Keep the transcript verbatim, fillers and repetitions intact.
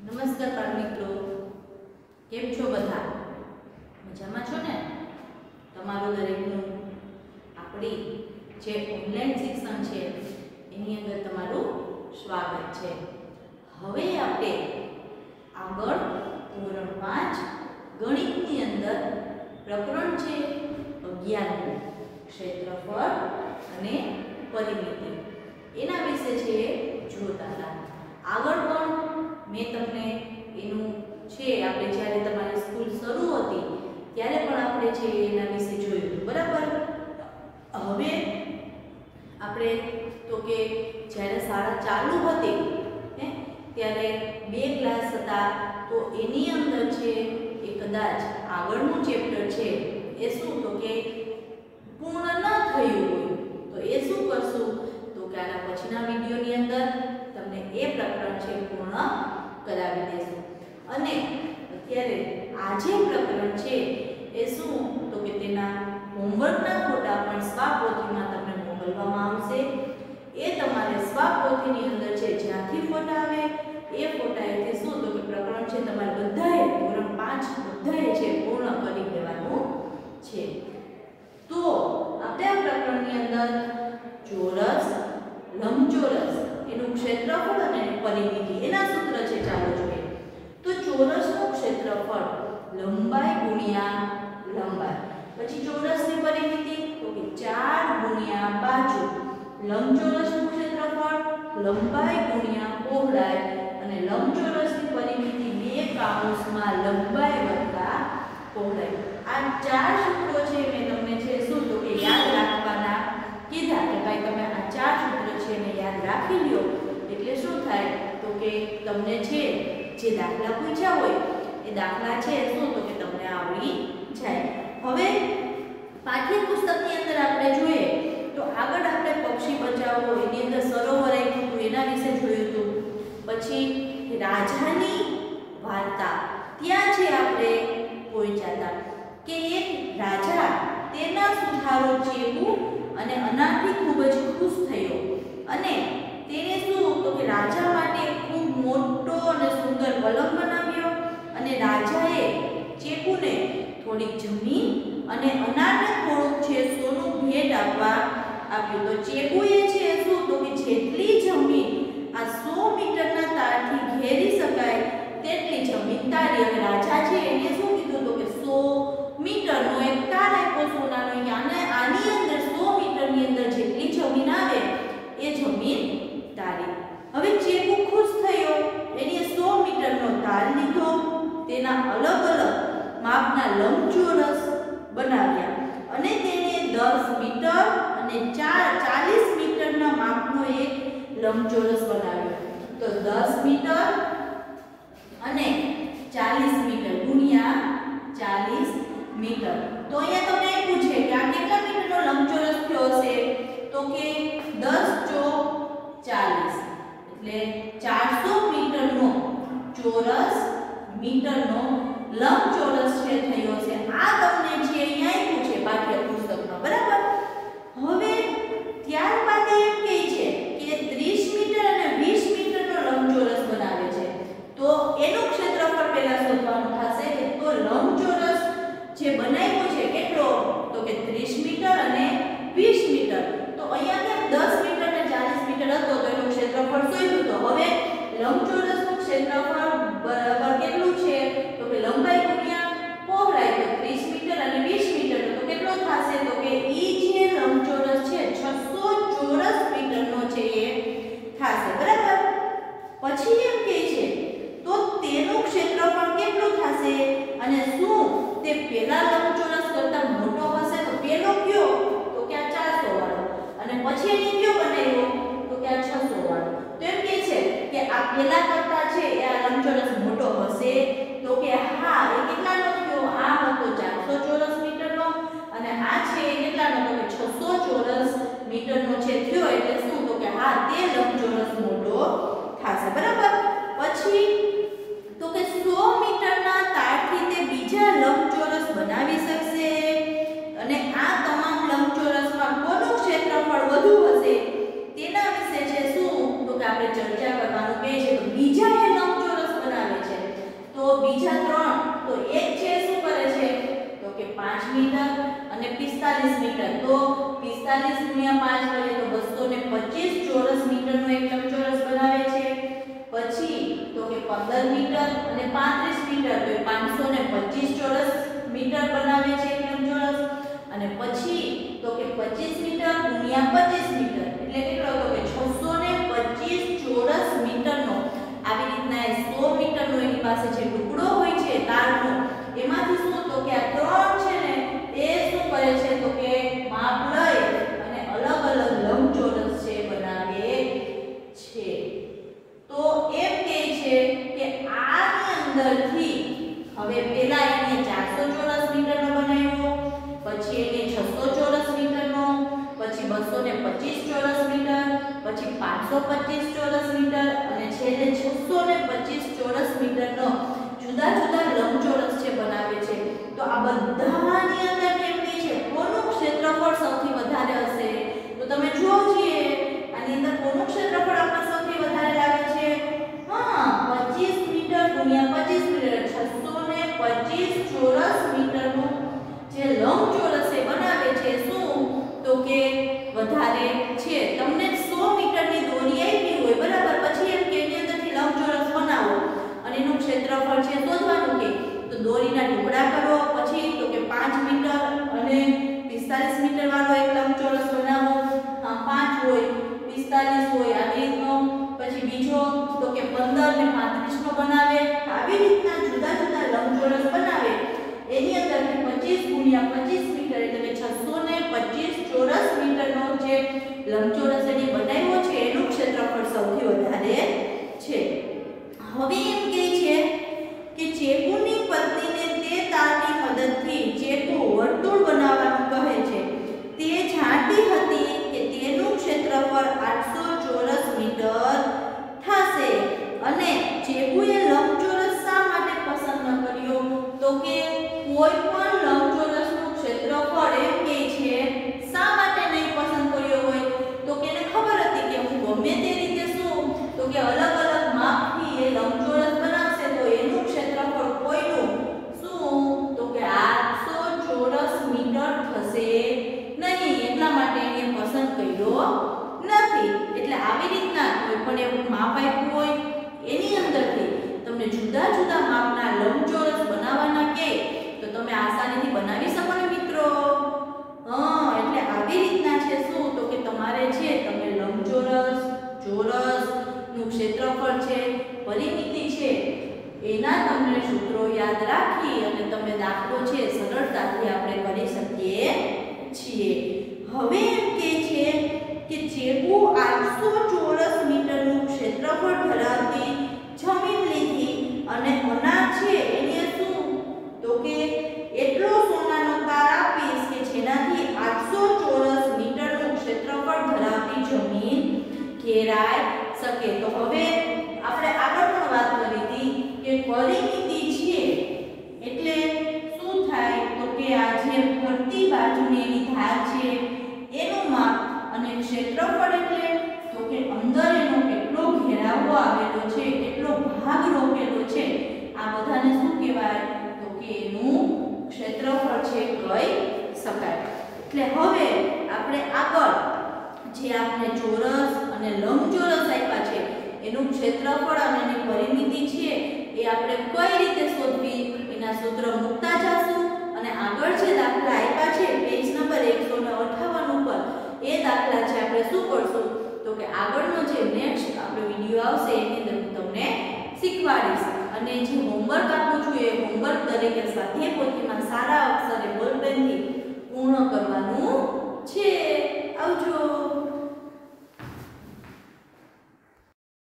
નમસ્કાર બાળ મિત્રો, કેમ છો બધા? મજામાં છો ને? તમારું દરેકનું આપણી જે ઓનલાઈન શિક્ષણ છે એની અંદર તમારું સ્વાગત છે. હવે આપણે આગળ ધોરણ પાંચ ગણિતની અંદર પ્રકરણ છે અગિયારમું ક્ષેત્રફળ અને પરિમિતિ એના વિશે છે જોતા હતા. આગળ પણ મેં તમને એનું છે આપણે જ્યારે તમારી સ્કૂલ શરૂ હતી ત્યારે પણ આપણે છે એના વિશે જોયું, બરાબર? હવે આપણે તો કે જ્યારે શાળા ચાલુ હતી હે ત્યારે બે ક્લાસ હતા, તો એની અંદર છે એ કદાચ આગળનું ચેપ્ટર છે એ શું તો કે પૂર્ણ ન થયું હોય તો એ શું કરશું તો કે આના પછીના વિડીયોની અંદર તમને એ પ્રકરણ છે પૂર્ણ કરાવી દેશું. અને અત્યારે આ જે પ્રકરણ છે એ શું તો કે તેના હોમવર્કના ફોટા પણ સ્વાપોથીમાં તમને મોકલવામાં આવશે. એ તમારે સ્વાપોથીની અંદર છે જ્યાંથી ફોટા આવે એ ફોટાએથી શું તો કે પ્રકરણ છે તમારે બધાએ ધોરણ પાંચ બધાએ છે પૂર્ણ કરી દેવાનું છે. તો આપણે આ પ્રકરણની અંદર ચોરસ, લંબચોરસ, એનું ક્ષેત્રફળ અને પરિમિતિ એના સૂત્ર છે. ચાલો જોઈએ. તો ચોરસનું ક્ષેત્રફળ લંબાઈ ગુણ્યા લંબાઈ, પછી ચોરસની પરિમિતિ તો કે ચાર ગુણ્યા બાજુ, લંબચોરસનું ક્ષેત્રફળ લંબાઈ ગુણ્યા પહોળાઈ અને લંબચોરસની પરિમિતિ બે કાઉન્સમાં લંબાઈ વત્તા પહોળાઈ. આ ચાર સૂત્રો છે મેં તમને છે શું તો કે યાદ રાખવાના કીધા કે ભાઈ તમે આ ચાર સૂત્ર છે એને યાદ રાખી લ્યો એટલે શું થાય તો કે તમને છે જે દાખલા પૂછ્યા હોય એ દાખલા છે શું તો કે તમને આવડી જાય. હવે પાઠ્યપુસ્તકની અંદર આપણે જોઈએ તો આગળ આપણે પક્ષી બચાવો એની અંદર સરોવર આપ્યું હતું એના વિશે જોયું હતું. પછી રાજાની વાર્તા ત્યાં છે આપણે પહોંચ્યા હતા કે એક રાજા તેના સુથારો ચેપુ અને અનાથી ખૂબ જ ખુશ થયો અને તેને શું તો કે રાજા માટે ખૂબ મોટો અને સુંદર પલંગ બનાવ્યો અને રાજાએ ચેપુને થોડીક જમીન અને અનારને થોડુંક છે સોનું ભેટ આપવા આપ્યું. તો ચેપુએ છે શું તો કે જેટલી જમીન આ સો મીટરના તારથી ઘેરી શકાય તેટલી જમીન તારી. અને રાજા છે એને શું કીધું તો કે સો મીટરનો એક તાર આપ્યો સોનાનો, અને આની અંદર સો મીટરની અંદર જેટલી જમીન આવે એ જમીન તારી. હવે ચેપુ ખુશ થયો, એને સો મીટરનો તાર લીધો, તેના અલગ અલગ માપના લંબચોરસ બનાવ્યા અને તેને દસ મીટર અને ચાલીસ મીટરના માપનો એક લંબચોરસ બનાવ્યો. તો દસ મીટર અને ચાલીસ મીટર ગુણ્યા ચાલીસ મીટર. તો અહીંયા તમને આપ્યું છે કે આ કેટલા મીટરનો લંબચોરસ થયો છે તો કે દસ ચોક ચાલીસ એટલે ચારસો મીટરનો ચોરસ મીટરનો લંબચોરસ છે થયો છે. આ તમને છે અહીંયા આપ્યું છે પાઠ્યપુસ્તકમાં, બરાબર? હવે ત્યારબાદ એમ કહે છે કે ત્રીસ મીટર અને વીસ મીટરનો લંબચોરસ બનાવે છે. તો એનું ક્ષેત્રફળ પહેલા શોધવાનું થશે. તો લંબચોરસ જે બનાવ્યો છે કેટલો તો કે ત્રીસ મીટર અને વીસ મીટર. તો અહીંયા કેમ દસ મીટર અને ચાલીસ મીટર હતો તો એનું ક્ષેત્રફળ શોધ્યું. તો હવે લંબચોરસનું ક્ષેત્રફળ બરાબર કેટલું છે તો કે લંબાઈ ગુણ્યા પહોળાઈ, તો ત્રીસ મીટર અને વીસ મીટર તો કેટલો થશે તો કે ઈ જે લંબચોરસ છે છસો ચોરસ મીટરનો છે એ થશે, બરાબર? પછી એમ કહે છે તો તેનું ક્ષેત્રફળ કેટલું થશે અને શું તે પહેલા લંબચોરસ કરતા મોટો હશે? તો પહેલો કયો તો કે આ ચારસો વાળો અને પછી એને કયો બનાવ્યો તો કે આ છસો વાળો. તો એમ કહે છે કે આ પહેલા કરતા છે એ આ લંબચોરસ મોટો હશે તો કે હા. એ કેટલાનો થયો? આ હતો ચારસો ચોરસ મીટરનો અને આ છે એ કેટલાનો તો કે છસો ચોરસ મીટરનો છે થયો. એટલે શું તો કે હા તે લંબચોરસ મોટો થશે, બરાબર? પછી તો કે સો મીટરના તારથી તે બીજા લંબચોરસ બનાવી શકશે અને આ તમામ લંબચોરસમાં કોનું ક્ષેત્રફળ વધુ હશે તેના વિશે છે શું તો કે આપણે ચર્ચા કરવાનું કહે છે. તો બીજા એ લંબચોરસ બનાવે બીજા ત્રણ તો એક છે શું કરે છે તો કે પાંચ મીટર અને પિસ્તાલીસ મીટર તો પિસ્તાલીસ ગુણ્યા પાંચ કરીએ તો બસો પચીસ ચોરસ મીટરનો એક લંબચોરસ બનાવે છે પછી તો કે પંદર મીટર અને પાંત્રીસ મીટર તો પાંચસો પચીસ ચોરસ મીટર બનાવે છે એક લંબચોરસ અને પછી તો કે પચીસ મીટર ગુણ્યા પચીસ મીટર એટલે કેટલો તો કે છસો પચીસ ચોરસ મીટરનો આવી રીતના સો મીટરનો એની પાસે જે ટુકડો હોય છે તારનો એમાંથી શું તો કે આ ત્રણ છે ને એ શું કરે છે તો કે માપ લઈ અને અલગ અલગ લંબચોરસ છે બનાવે છે તો એમ કહે છે કે આની અંદરથી હવે પહેલા એને ચારસો ચોરસ મીટરનો બનાવ્યો પછી એને છસો ચોરસ મીટરનો પછી બસો પચીસ ચોરસ મીટર પછી પાંચસો પચીસ ચોરસ મીટર અને છેલ્લે છસો પચીસ ચોરસ મીટરનો જુદા જુદા લંબચોરસ છે બનાવે છે તો આ બધાની અંદર કેમ કે છે કોનું ક્ષેત્રફળ સૌથી વધારે હશે તો તમે જુઓ છીએ આની અંદર કોનું ક્ષેત્રફળ આપણને સૌથી વધારે લાગે છે હા પચીસ મીટર ગુણ્યા પચીસ મીટર છસો પચીસ ચોરસ મીટરનો જે લંબચોરસ છે બનાવે છે શું તો કે વધારે છે તમને સો મીટરની દોરી આપી હોય બરાબર પછી એમ કે એની અંદરથી લંબચોરસ બનાવો અને એનું ક્ષેત્રફળ છે શોધવાનું કે તો દોરીના ટુકડા કરો પછી તો કે પાંચ મીટર અને પિસ્તાલીસ મીટર વાળો એક લંબચોરસ બનાવો હા પાંચ હોય પિસ્તાલીસ હોય આવી રીતનો પછી બીજો તો કે પંદર ને પાંત્રીસ નો બનાવે આવી રીતના જુદા જુદા લંબચોરસ બનાવે એની અંદરથી પચીસ ગુણ્યા પચીસ મીટર એટલે કે છસો પચીસ ચોરસ મીટરનો જે લંબચોરસ એને બનાવ્યો છે એનું ક્ષેત્રફળ સૌથી વધારે છે હવે એમ કહે છે કે ચેપુની પત્નીને તે તારની મદદથી ચેપુ વર્તુળ બનાવવાનું કહે છે તે જાણતી હતી કે તેનું ક્ષેત્રફળ આઠસો ચોરસ મીટર થશે અને ચેપુએ લંબચોરસ શા માટે પસંદ ન કર્યો તો કે કોઈ પણ લંબચોરસનું ક્ષેત્રફળ એમ કહે છે શા માટે નહીં પસંદ કર્યો હોય તો કે એને ખબર હતી કે હું ગમે તે રીતે શું તો કે અલગ અલગ માપથી એ લંબચોરસ બનાવશે તો એનું ક્ષેત્રફળ કોઈનું શું તો કે આઠસો ચોરસ મીટર થશે નહીં એટલા માટે એને પસંદ કર્યો નથી એટલે આવી રીતના કોઈ પણ એવું માપ આપ્યું હોય એની અંદરથી તમને જુદા જુદા માપના લંબચોરસ બનાવવાના કે તો તમે આસાનીથી બનાવી શકો ને મિત્રો હા એટલે આવી રીતના છે શું તો કે તમારે છે તમે લંબચોરસ ચોરસ નું ક્ષેત્રફળ છે પરિમિતિ છે એના તમને સૂત્રો યાદ રાખી અને તમે દાખલો છે સરળતાથી આપણે કરી શકીએ છીએ હવે એમ કહે છે કે ચેપુ આઠસો ચોરસ મીટરનું ક્ષેત્રફળ ધરાવતી જમીન લીધી અને અનાજ છે એને શું તો કે એટલો સોનાનો તાર આપીશ કે જેનાથી આઠસો ચોરસ મીટરનું ક્ષેત્રફળ ધરાવતી જમીન ઘેરાઈ શકે તો હવે આપણે આગળ પણ વાત કરી હતી કે પરિમિતિ છે એટલે શું થાય તો કે આ જે ફરતી બાજુની એની ધાર છે એનું માપ અને ક્ષેત્રફળ એટલે તો કે અંદર એનો કેટલો ઘેરાવો આવેલો છે કેટલો ભાગ રોકેલો છે આ બધાને શું કહેવાય તો કે એનું ક્ષેત્રફળ છે કહી શકાય એટલે હવે આપણે આગળ જે આપણે ચોરસ અને લંબચોરસ આપ્યા છે એનું ક્ષેત્રફળ અને એની પરિમિતિ છે એ આપણે કઈ રીતે શોધવી એના સૂત્ર મૂકતા જશું અને આગળ જે દાખલા આપ્યા છે પેજ નંબર એકસો અઠ્ઠાવન ઉપર એ દાખલા છે આપણે શું કરશું તો કે આગળનો જે નેક્સ્ટ આપણો વિડિયો આવશે એની અંદર હું તમને શીખવાડીશ અને જે હોમવર્ક આપું છું એ હોમવર્ક તરીકે સ્વાધ્યાય પોથીમાં સારા અક્ષર